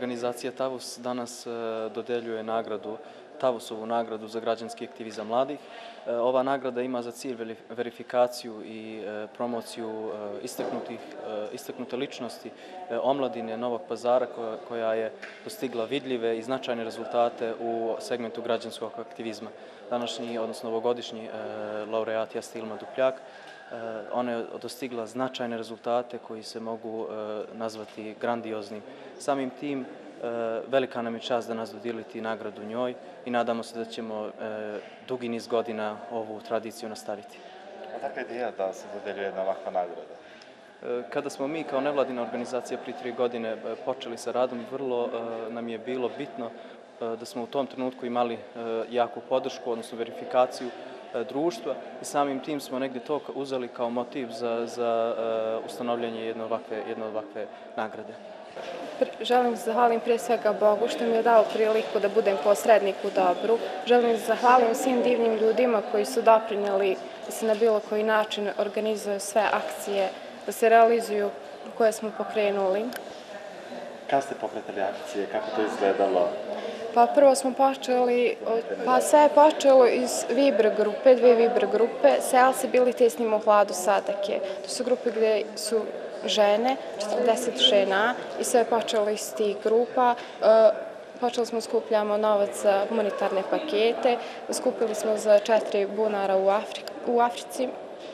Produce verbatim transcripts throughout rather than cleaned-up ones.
organizacija Tavus danas dodeljuje nagradu, Tavusovu nagradu za građanski aktivizam mladih. Ova nagrada ima za cilj verifikaciju i promociju istaknute ličnosti omladine Novog Pazara koja je dostigla vidljive i značajne rezultate u segmentu građanskog aktivizma. Današnji, odnosno ovogodišnji laureat Jeste Ilma Dupljak. Ona je dostigla značajne rezultate koji se mogu nazvati grandioznim. Samim tim, velika nam je čast da nas dodijeliti nagradu njoj i nadamo se da ćemo dugi niz godina ovu tradiciju nastaviti. Odakle ideja da se dodeljuje jedna ovakva nagrada? Kada smo mi kao nevladina organizacija prije tri godine počeli sa radom, vrlo nam je bilo bitno da smo u tom trenutku imali jaku podršku, odnosno verifikaciju društva i samim tim smo negdje to uzeli kao motiv za ustanovljanje jedne ovakve nagrade. Želim da zahvalim prije svega Bogu što mi je dao priliku da budem posrednik u dobru. Želim da zahvalim svim divnim ljudima koji su doprinijeli da se na bilo koji način organizuju sve akcije, da se realizuju koje smo pokrenuli. Kada ste pokretali akcije? Kako to izgledalo? Pa prvo smo počeli, pa sve je počelo iz Viber grupe, dve Viber grupe, Self-Ability u hladu Sadake. To su grupe gdje su žene, četrdeset žena i sve je počelo iz tih grupa. Počeli smo skupljamo novac za humanitarne pakete, skupili smo za četiri bunara u Africi.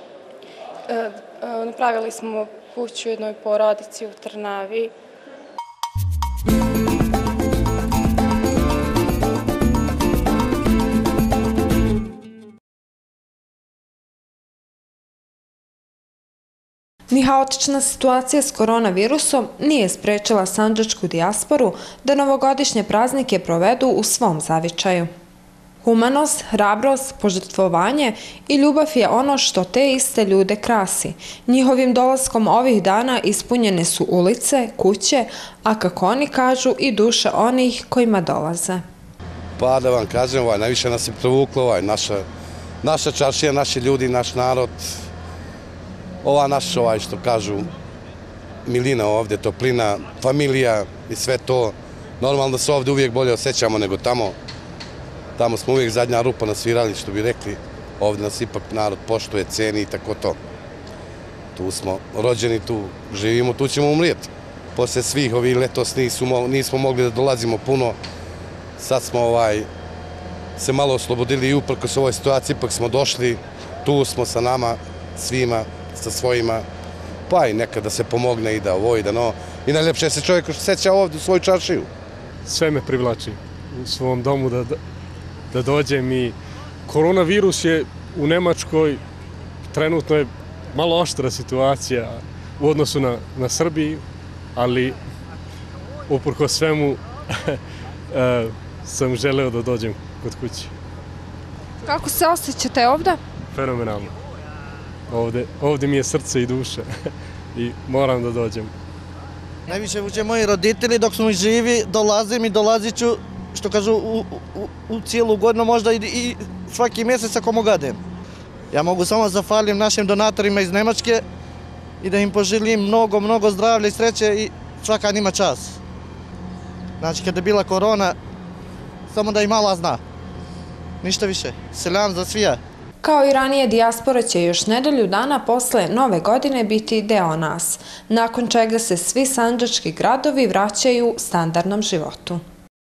Napravili smo kuću jednoj porodici u Trnavi. Ni haotična situacija s koronavirusom nije sprečila sandžačku dijasporu da novogodišnje praznike provedu u svom zavičaju. Humanost, hrabrost, požrtvovanje i ljubav je ono što te iste ljude krasi. Njihovim dolaskom ovih dana ispunjene su ulice, kuće, a kako oni kažu i duše onih kojima dolaze. Pa da vam kažem, najviše nas je provuklo, naša čaršija, naši ljudi, naš narod. Ova naša, ovaj što kažu, milina ovdje, toplina, familija i sve to. Normalno da se ovdje uvijek bolje osjećamo nego tamo. Tamo smo uvijek zadnja rupa nasvirali, što bi rekli. Ovdje nas ipak narod poštuje, ceni i tako to. Tu smo rođeni, tu živimo, tu ćemo umrijeti. Poslije svih ovih letos nismo mogli da dolazimo puno. Sad smo se malo oslobodili i uprkos ovoj situaciji ipak smo došli. Tu smo sa nama, svima, sa svojima, pa i nekad da se pomogne i da ovo i da no. I najljepše se čovjek seća ovdje u svoju čaršiju. Sve me privlači u svom domu da dođem i koronavirus je u Nemačkoj, trenutno je malo oštra situacija u odnosu na Srbiju, ali uprkos svemu sam želeo da dođem kod kuće. Kako se osjećate ovdje? Fenomenalno. Ovdje mi je srce i duša i moram da dođem. Najviše uče moji roditelji dok smo živi, dolazim i dolazit ću, što kažu, u cijelu godinu, možda i svaki mjesec ako mogu gadem. Ja mogu samo zahvalim našim donatorima iz Nemačke i da im poželim mnogo, mnogo zdravlja i sreće i svaka njima čas. Znači, kada je bila korona, samo da i mala zna. Ništa više. Selam za svija. Kao i ranije, dijaspora će još nedelju dana posle Nove godine biti deo nas, nakon čega se svi sandžački gradovi vraćaju standardnom životu.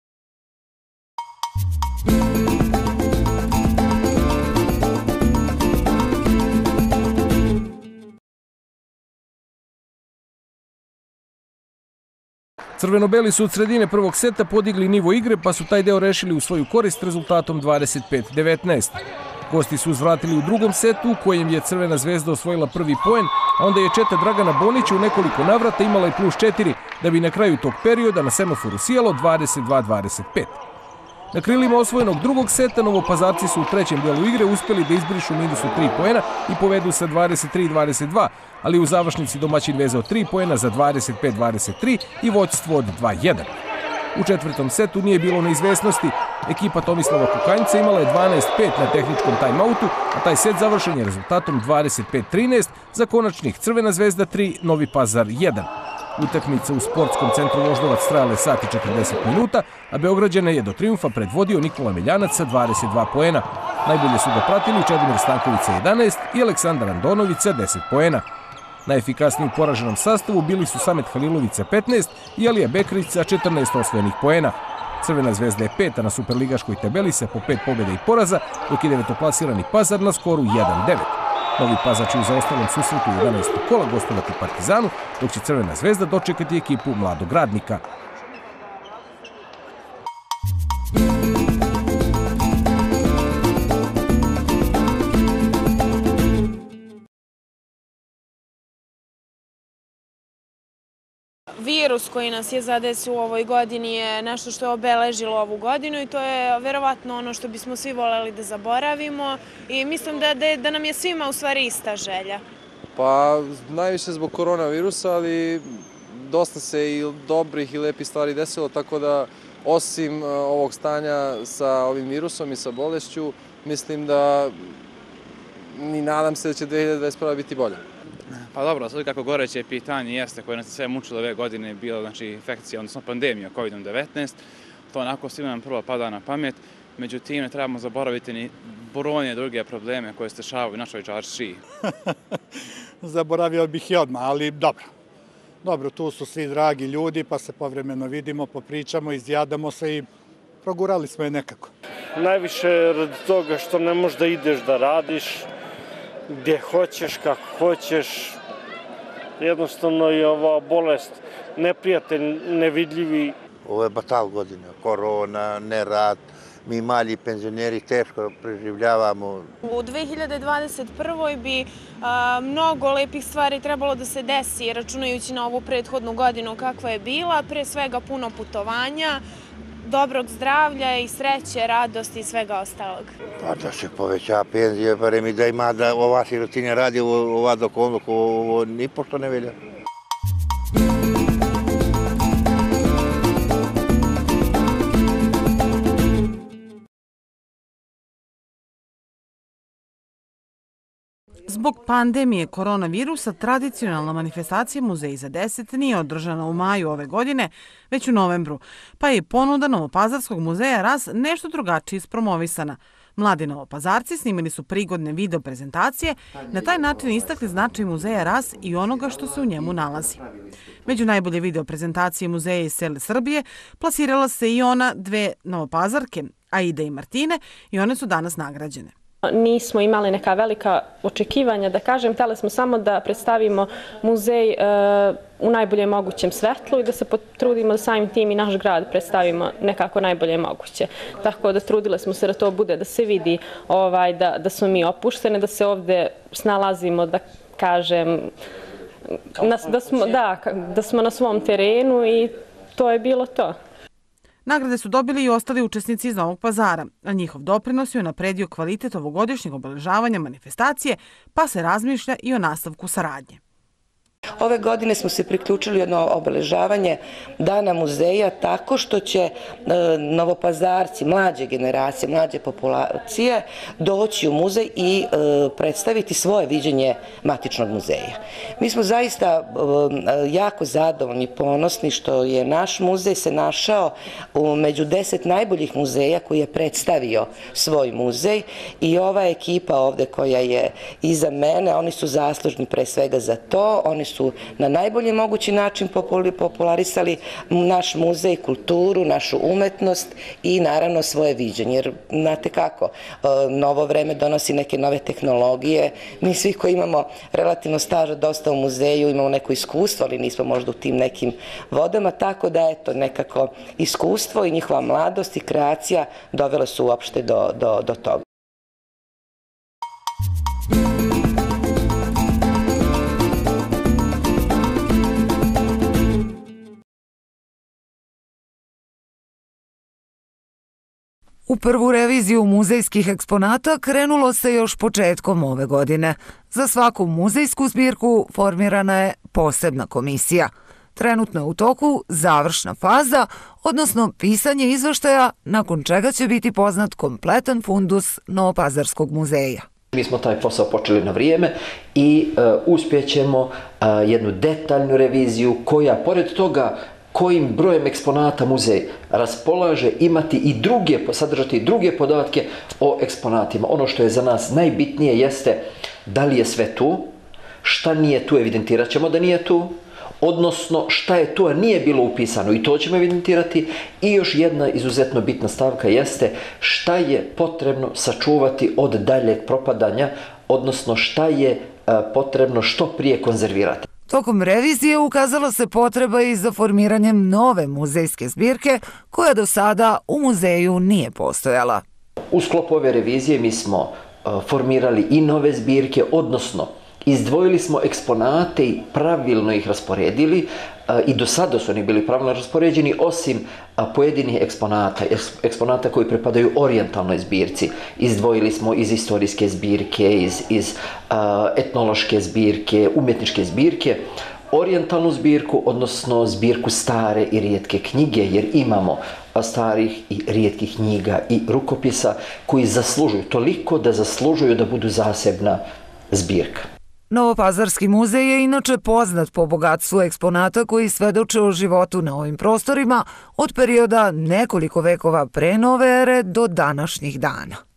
Crveno-beli su od sredine prvog seta podigli nivo igre, pa su taj deo rešili u svoju korist rezultatom dvadeset pet devetnaest. Gosti su uzvratili u drugom setu u kojem je Crvena zvezda osvojila prvi poen, a onda je četa Dragana Bonića u nekoliko navrata imala i plus četiri, da bi na kraju tog perioda na semaforu sijalo dvadeset dva dvadeset pet. Na krilima osvojenog drugog seta Novopazarci su u trećem delu igre uspjeli da izbrišu minusu tri poena i povedu sa dvadeset tri dvadeset dva, ali u završnici domaćin vezao tri poena za dvadeset pet dvadeset tri i vođstvo od dva jedan. U četvrtom setu nije bilo neizvesnosti. Ekipa Tomislava Kukanjca imala je dvanaest pet na tehničkom time-outu, a taj set završen je rezultatom dvadeset pet trinaest za konačnih Crvena zvezda tri, Novi Pazar jedan. Utakmica u sportskom centru Voždovac trajala je sat i četrdeset minuta, a Beograđane je do trijumfa predvodio Nikola Miljanac sa dvadeset dva poena. Najbolje su ga pratili Čedomir Stanković sa jedanaest i Aleksandar Andonović sa deset poena. Najefikasniji u poraženom sastavu bili su Samet Halilović sa petnaest i Alija Bekrić sa četrnaest osvojenih poena. Crvena zvezda je peta na superligaškoj tabeli sa po pet pobjeda i poraza, dok je devetoplasirani Pazar na skoru jedan devet. Novi Pazar će u zaostalom susretu u jedanaestog kola gostovati Partizanu, dok će Crvena zvezda dočekati ekipu Mladog Radnika. Virus koji nas je zadesio u ovoj godini je nešto što je obeležilo ovu godinu i to je verovatno ono što bismo svi voljeli da zaboravimo i mislim da, da, da nam je svima u stvari ista želja. Pa najviše zbog koronavirusa, ali dosta se i dobrih i lepih stvari desilo, tako da osim ovog stanja sa ovim virusom i sa bolešću, mislim da ni nadam se da će dve hiljade dvadeset prva biti bolja. Pa dobro, sad kako goreće pitanje jeste koje nas je sve mučilo ove godine bila znači infekcija, odnosno pandemija kovid devetnaest. To onako svima nam prvo pada na pamet. Međutim, ne trebamo zaboraviti ni brojne druge probleme koje se dešavaju u našoj čaršiji. Zaboravio bih i odmah, ali dobro. Dobro, tu su svi dragi ljudi, pa se povremeno vidimo, popričamo, izjadamo se i progurali smo je nekako. Najviše radi toga što ne možeš da ideš da radiš, gdje hoćeš, kako hoćeš. Jednostavno je ova bolest neprijatelj, nevidljivi. Ovo je batal godina, korona, nerad, mi mali penzioneri teško preživljavamo. U dve hiljade dvadeset prvoj bi a, mnogo lepih stvari trebalo da se desi, računajući na ovu prethodnu godinu kakva je bila, pre svega puno putovanja, dobrog zdravlja i sreće, radosti i svega ostalog. Pa da se poveća penzije, pa mi da ima da ova sirotinja radi ova dok ono, ovo ni pošto ne velja. Zbog pandemije koronavirusa, tradicionalna manifestacija Muzej za deset nije održana u maju ove godine, već u novembru, pa je ponuda Novopazarskog muzeja Ras nešto drugačije ispromovisana. Mladi novopazarci snimili su prigodne video prezentacije, na taj način istakli značaj muzeja Ras i onoga što se u njemu nalazi. Među najbolje video prezentacije muzeja iz cele Srbije plasirala se i ona dve novopazarke, Aida i Martine, i one su danas nagrađene. Nismo imali neka velika očekivanja, da kažem, htjeli smo samo da predstavimo muzej u najboljem mogućem svetlu i da se potrudimo da samim tim i naš grad predstavimo nekako najbolje moguće. Tako da trudile smo se da to bude, da se vidi ovaj, da, da smo mi opuštene, da se ovdje snalazimo, da kažem, na, da, smo, da, da smo na svom terenu i to je bilo to. Nagrade su dobili i ostali učesnici iz Novog Pazara, a njihov doprinos je unapredio kvalitet ovogodišnjeg obeležavanja manifestacije, pa se razmišlja i o nastavku saradnje. Ove godine smo se priključili jedno obeležavanje Dana muzeja tako što će novopazarci, mlađe generacije, mlađe populacije doći u muzej i predstaviti svoje viđenje matičnog muzeja. Mi smo zaista jako zadovoljni i ponosni što je naš muzej se našao među deset najboljih muzeja koji je predstavio svoj muzej i ova ekipa ovde koja je iza mene, oni su zaslužni pre svega za to, oni su su na najbolji mogući način popularisali naš muzej, kulturu, našu umetnost i naravno svoje viđenje. Jer, znate kako, novo vreme donosi neke nove tehnologije. Mi svi koji imamo relativno staža dosta u muzeju, imamo neko iskustvo, ali nismo možda u tim nekim vodama, tako da eto, nekako iskustvo i njihova mladost i kreacija dovele su uopšte do, do, do toga. U prvu reviziju muzejskih eksponata krenulo se još početkom ove godine. Za svaku muzejsku zbirku formirana je posebna komisija. Trenutno je u toku završna faza, odnosno pisanje izveštaja, nakon čega će biti poznat kompletan fundus Novopazarskog muzeja. Mi smo taj posao počeli na vrijeme i uspjećemo jednu detaljnu reviziju koja, pored toga kojim brojem eksponata muzej raspolaže, imati i druge, sadržati i druge podatke o eksponatima. Ono što je za nas najbitnije jeste da li je sve tu, šta nije tu, evidentirat ćemo da nije tu, odnosno šta je tu, a nije bilo upisano, i to ćemo evidentirati. I još jedna izuzetno bitna stavka jeste šta je potrebno sačuvati od daljeg propadanja, odnosno šta je potrebno što prije konzervirati. Tokom revizije ukazala se potreba i za formiranjem nove muzejske zbirke koja do sada u muzeju nije postojala. U sklopu ove revizije mi smo formirali i nove zbirke, odnosno izdvojili smo eksponate i pravilno ih rasporedili, i do sada su oni bili pravilno raspoređeni, osim pojedinih eksponata, eksponata koji pripadaju orijentalnoj zbirci. Izdvojili smo iz istorijske zbirke, iz, iz etnološke zbirke, umjetničke zbirke, orijentalnu zbirku, odnosno zbirku stare i rijetke knjige, jer imamo starih i rijetkih knjiga i rukopisa koji zaslužuju toliko da zaslužuju da budu zasebna zbirka. Novopazarski muzej je inače poznat po bogatstvu eksponata koji svedoče o životu na ovim prostorima od perioda nekoliko vekova pre nove ere do današnjih dana.